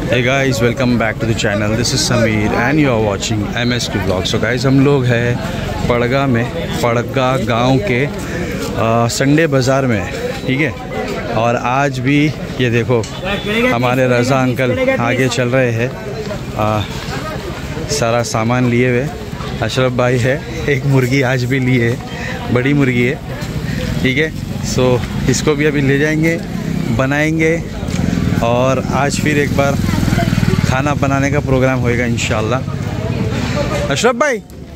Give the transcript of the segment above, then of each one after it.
Hey guys, welcome back to the channel. This is Sameer and you are watching MST Vlog. So guys, हम लोग हैं पड़गा में, पड़गा गांव के संडे बाज़ार में, ठीक है। और आज भी ये देखो हमारे रज़ा अंकल आगे चल रहे हैं, सारा सामान लिए हुए। अशरफ भाई है, एक मुर्गी आज भी लिए है, बड़ी मुर्गी है, ठीक है। सो इसको भी अभी ले जाएंगे, बनाएंगे और आज फिर एक बार खाना बनाने का प्रोग्राम होएगा इंशाल्लाह। अशरफ भाई,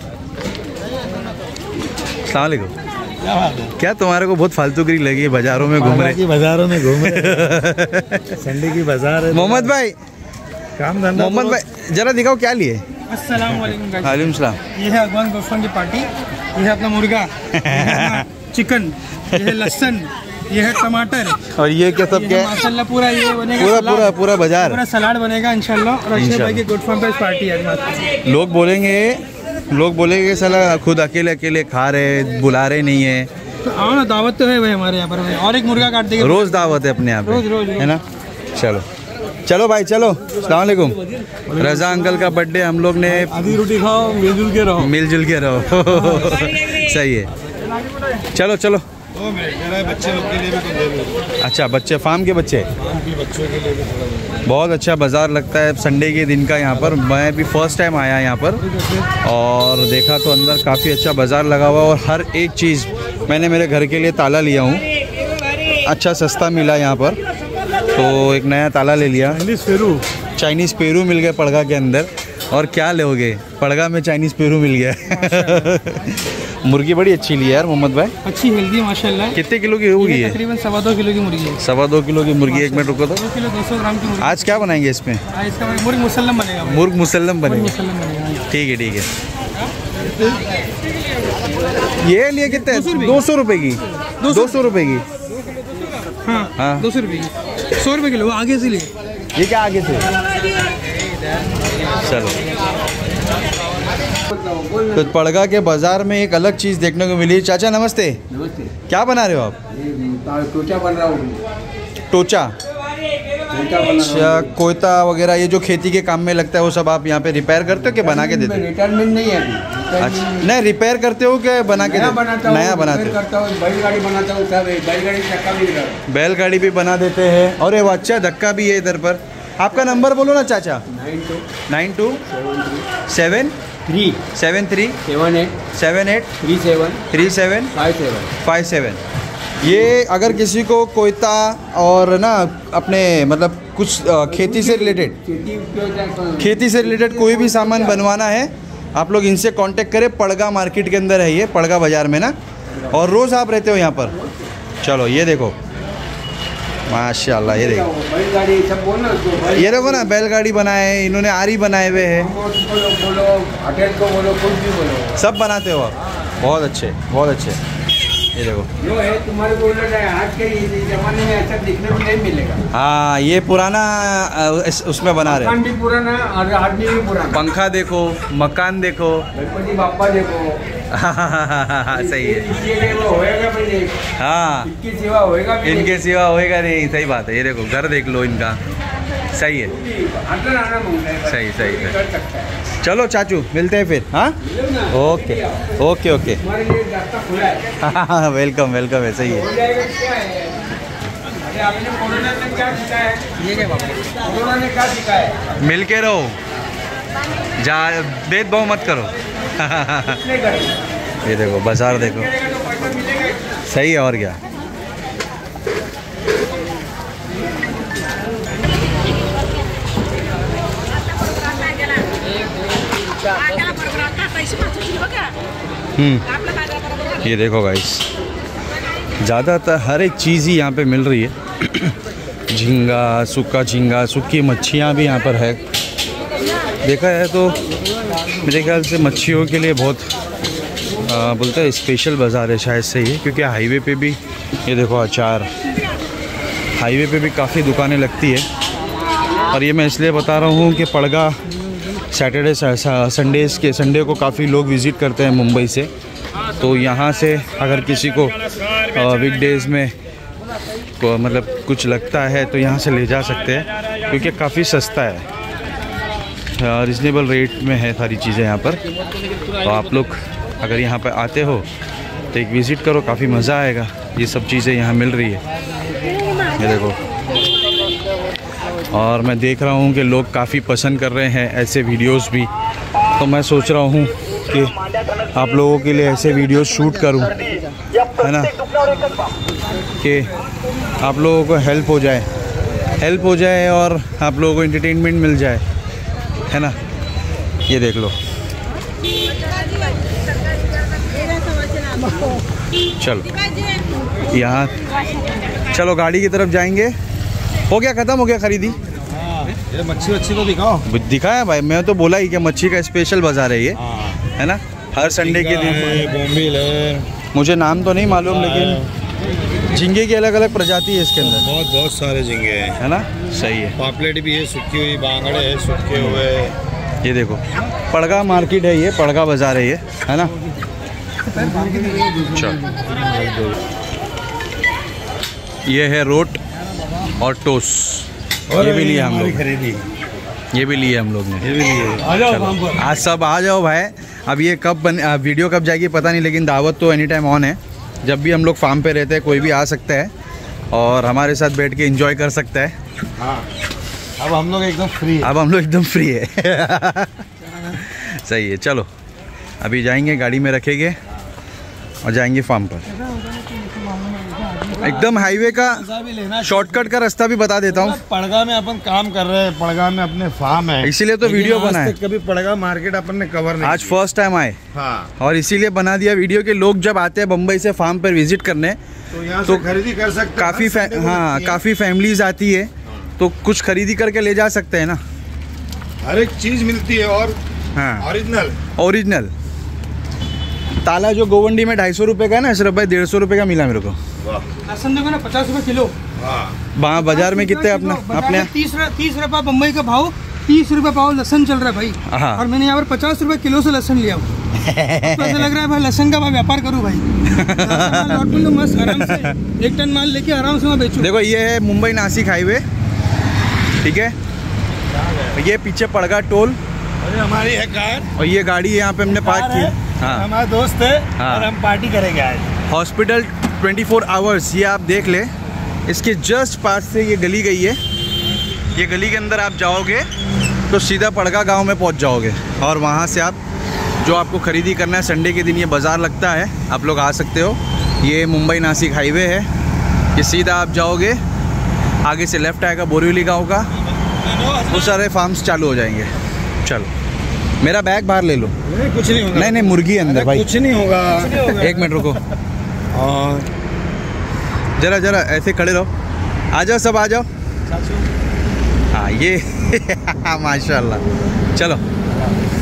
अस्सलाम वालेकुम। क्या तुम्हारे को बहुत फालतूगिरी लगी है? बाज़ारों में घूम रहे, बाज़ारों में घूम रहे संडे की बाज़ार है। मोहम्मद भाई, काम धंधा। मोहम्मद भाई जरा दिखाओ क्या लिए। अस्सलाम वालेकुम। वालेकुम सलाम। ये है अगवान दोस्तों की पार्टी, ये है अपना मुर्गा, चिकन, ये है लहसुन, ये है टमाटर और ये क्या सब क्या है? माशाल्लाह पूरा ये बनेगा, पूरा बाजार, पूरा सलाद बनेगा इंशाल्लाह। और अशरफ भाई के गुड फॉर्म पे पार्टी है। लोग बोलेंगे साला खुद अकेले अकेले खा रहे, बुला रहे नहीं है। तो आओ ना, दावत तो है भाई हमारे यहाँ पर, और एक मुर्गा काट देंगे। रोज दावत है अपने यहाँ पे, रोज है ना। चलो भाई, चलो। अस्सलाम वालेकुम। रज़ा अंकल का बर्थडे, हम लोग ने आधी रोटी खाओ, मिलजुल के रहो सही है। चलो बच्चे लोग के लिए भी तो दे दो। अच्छा, बच्चे फार्म के बच्चों के लिए भी बहुत अच्छा बाज़ार लगता है संडे के दिन का यहाँ पर। मैं भी फर्स्ट टाइम आया यहाँ पर और देखा तो अंदर काफ़ी अच्छा बाज़ार लगा हुआ और हर एक चीज़ मैंने मेरे घर के लिए ताला लिया हूँ, अच्छा सस्ता मिला यहाँ पर, तो एक नया ताला ले लिया। चाइनीज़ पेरू मिल गए पड़गा के अंदर, और क्या लोगे, पड़गा में चाइनीज़ पेरू मिल गया। मुर्गी बड़ी अच्छी ली है यार मोहम्मद भाई, अच्छी हेल्दी माशाल्लाह। कितने किलो की होगी ये? तकरीबन 2.25 किलो की मुर्गी है। 2.25 किलो की मुर्गी। एक मिनट रुको तो। 2 किलो 200 ग्राम की मुर्गी। आज क्या बनाएंगे इसमें? इसका मुर्ग मुसल्लम बनेगा। मुर्ग मुसल्लम बनेगा, बनेगा। ठीक है। ये लिए कितने? 200 रुपए की। 200 रुपए की। हाँ 200 रुपये की, 100 रुपये किलो आगे से लिए। ये क्या आगे से? चलो, तो पड़गा के बाजार में एक अलग चीज़ देखने को मिली। चाचा नमस्ते। नमस्ते। क्या बना रहे हो आप? टोचा बन रहा हूँ। टोचा? अच्छा, कोयता वगैरह ये जो खेती के काम में लगता है वो सब आप यहाँ पे रिपेयर करते हो कि बना के देते हो? रिटायरमेंट नहीं है अभी। अच्छा, नहीं रिपेयर करते हो क्या बना के? नया बनाते हो? बैलगाड़ी बनाता हूँ, सब बैलगाड़ी चक्का भी लगा, बैलगाड़ी भी बना देते हैं। और ये अच्छा धक्का भी है इधर पर। आपका नंबर बोलो ना चाचा। 92 73 78 37 57। ये अगर किसी को कोयता और ना अपने मतलब कुछ खेती से रिलेटेड कोई भी सामान बनवाना है, आप लोग इनसे कांटेक्ट करें। पड़गा मार्केट के अंदर है ये, पड़गा बाज़ार में ना। और रोज़ आप रहते हो यहाँ पर? चलो ये देखो माशाल्लाह, ये देखो, ये देखो ना, बैलगाड़ी बनाए इन्होंने, आरी बनाए हुए हैं, सब बनाते हो आप। बहुत अच्छे। ये देखो, तुम्हारे को आज के जमाने में ऐसा देखने को नहीं मिलेगा। हाँ ये पुराना उसमें बना रहे, मकान भी पुराना और आदमी भी पुराना। पंखा देखो, मकान देखो, गणपति बापा देखो। सही है। होएगा भी नहीं। हाँ, इनकी सेवा होएगा भी इनके सिवा होएगा नहीं। सही बात है। ये देखो घर देख लो इनका, सही है। सही। चलो चाचू मिलते हैं फिर। हाँ ओके। हाँ वेलकम है, सही है। आपने कोरोना में क्या सिखाया है? ये क्या बाबा, कोरोना ने क्या सिखाया है? मिल के रहो, भेदभाव मत करो। ये देखो बाजार देखो, सही है। और क्या, ये देखो गाइस, ज़्यादातर हर एक चीज़ ही यहाँ पे मिल रही है। झींगा, सूखा झींगा, सूखी मच्छियाँ भी यहाँ पर है। देखा है तो मेरे ख्याल से मच्छियों के लिए बहुत बोलते हैं स्पेशल बाज़ार है शायद से ही, क्योंकि हाईवे पे भी ये देखो अचार, हाईवे पे भी काफ़ी दुकानें लगती है। और ये मैं इसलिए बता रहा हूँ कि पड़गा सैटरडे संडे को काफ़ी लोग विज़िट करते हैं मुंबई से, तो यहाँ से अगर किसी को वीकडेज़ में को मतलब कुछ लगता है तो यहाँ से ले जा सकते हैं, क्योंकि काफ़ी सस्ता है, रिजनेबल रेट में है सारी चीज़ें यहाँ पर। तो आप लोग अगर यहाँ पर आते हो तो एक विज़िट करो, काफ़ी मज़ा आएगा। ये सब चीज़ें यहाँ मिल रही है, ये देखो। और मैं देख रहा हूँ कि लोग काफ़ी पसंद कर रहे हैं ऐसे वीडियोस भी, तो मैं सोच रहा हूँ कि आप लोगों के लिए ऐसे वीडियोस शूट करूँ, है ना, कि आप लोगों को हेल्प हो जाए और आप लोगों को एंटरटेनमेंट मिल जाए, है ना। ये देख लो, चलो यहाँ, चलो गाड़ी की तरफ जाएंगे। हो गया, ख़त्म हो गया खरीदी। ये मच्छी को दिखाओ। दिखाया भाई, मैं तो बोला ही कि मच्छी का स्पेशल बाज़ार है ये, है ना, हर संडे के दिन। बोम्बिल है, मुझे नाम तो नहीं मालूम, लेकिन झींगे की अलग अलग प्रजाति है इसके अंदर। बहुत सारे झींगे हैं, है ना, सही है। पापलेट भी है, सूखी हुई बांगड़े है, सूखे हुए। ये देखो, पड़गा मार्केट है ये, पड़गा बाज़ार है ये, है ना। ये है रोट और टोस, और ये भी लिए हम लोग, खरीदी, ये भी लिए हम लोग ने। ये भी लिए। चलो, आज सब आ जाओ भाई। अब ये कब वीडियो कब जाएगी पता नहीं, लेकिन दावत तो एनी टाइम ऑन है। जब भी हम लोग फार्म पे रहते हैं कोई भी आ सकता है और हमारे साथ बैठ के एंजॉय कर सकता है। हाँ, अब हम लोग एकदम फ्री है। अब हम लोग एकदम फ्री है। सही है, चलो अभी जाएंगे, गाड़ी में रखेंगे और जाएंगे फार्म पर। एकदम हाईवे का शॉर्टकट का रास्ता भी बता देता हूँ। पड़गा में अपन काम कर रहे हैं, पड़गा में अपने फार्म है, इसीलिए तो वीडियो बनाए। कभी पड़गा मार्केट अपन ने कवर नहीं, आज फर्स्ट टाइम आए। हाँ, और इसीलिए बना दिया वीडियो कि लोग जब आते हैं बम्बई से फार्म पर विजिट करने तो यहाँ तो से खरीदी कर सकते हैं। काफ़ी फैमिलीज आती है, तो कुछ खरीदी करके ले जा सकते हैं ना। हर एक चीज मिलती है, और हाँ, ओरिजिनल। ताला जो गोवंडी में 250 रुपये का है ना, अशरफ भाई 150 रुपये का मिला मेरे को। लहसुन देखो ना, 50 रुपये किलो। वहाँ बाजार में कितने अपने 30 रुपये बम्बई का भाव, 30 रुपये पाव लहसुन चल रहा है भाई। हाँ। और मैंने यहाँ पर 50 रुपये किलो से लहसुन लिया हूँ। तो ऐसा लग रहा है भाई लहसुन का मैं व्यापार करूँ भाई। लौट में तो मस्त आराम से 1 टन माल लेके आराम से मैं बेचूँ। देखो, ये है मुंबई नासिक हाईवे, ठीक है। ये पीछे पड़गा टोल, हमारी है कार, और ये गाड़ी यहाँ पे हमने पार्क की। हाँ, हमारा दोस्त है। हाँ। और हम पार्टी करेंगे आज। हॉस्पिटल 24 आवर्स, ये आप देख ले। इसके जस्ट पास से ये गली गई है। ये गली के अंदर आप जाओगे तो सीधा पड़गा गांव में पहुंच जाओगे, और वहां से आप जो आपको ख़रीदी करना है, संडे के दिन ये बाज़ार लगता है, आप लोग आ सकते हो। ये मुंबई नासिक हाईवे है, ये सीधा आप जाओगे, आगे से लेफ़्ट आएगा बोरीवली गाँव का, वो सारे फार्म्स चालू हो जाएंगे। चलो, मेरा बैग बाहर ले लो। कुछ नहीं होगा। नहीं, मुर्गी अंदर भाई। कुछ नहीं होगा। 1 मिनट रुको, और जरा ऐसे खड़े रहो। आ जाओ, सब आ जाओ। हाँ, ये माशाल्लाह। चलो